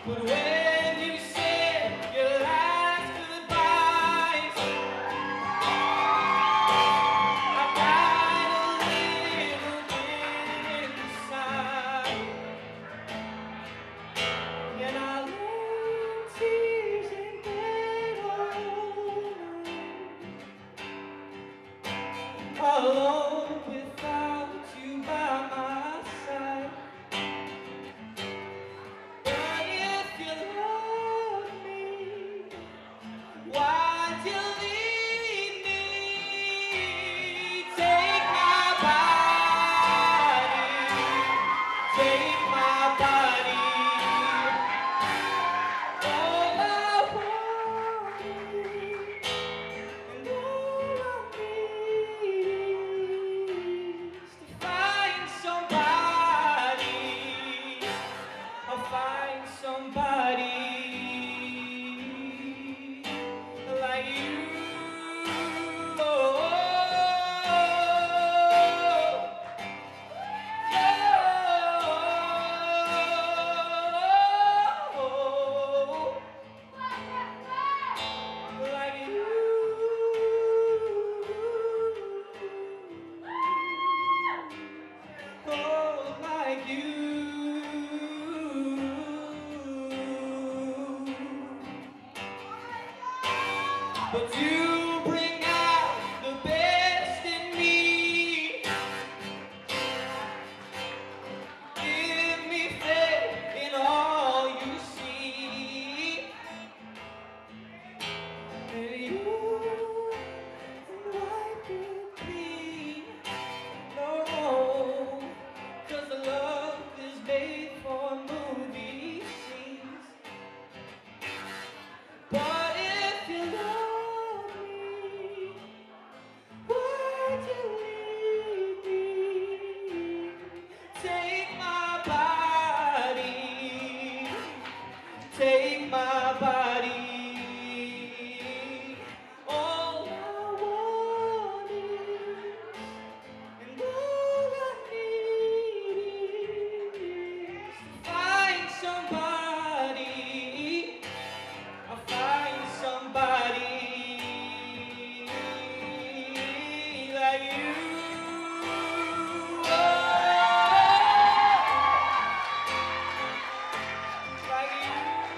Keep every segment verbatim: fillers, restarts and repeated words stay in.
But when you said your last goodbyes, I died a little bit inside, and I lay in tears in bed all night, alone without you by my side. But if you love me, why'd you leave me? Take my body, take my body. All I wanted and all I need is to find somebody. I'll find somebody like you. Oh, oh, oh, like you. Oh, like you. But you bring out the best in me. Give me faith in all you see. And you wipe it clean. No, 'cause the love is made for movie scenes. But if you love me, why'd you leave me? Take my body, take my body. All I want is, and all I need is to find somebody. I'll find somebody like you. Oh, like you.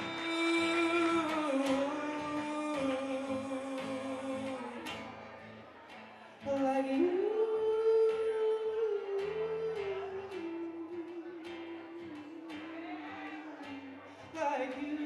Like you. Like you.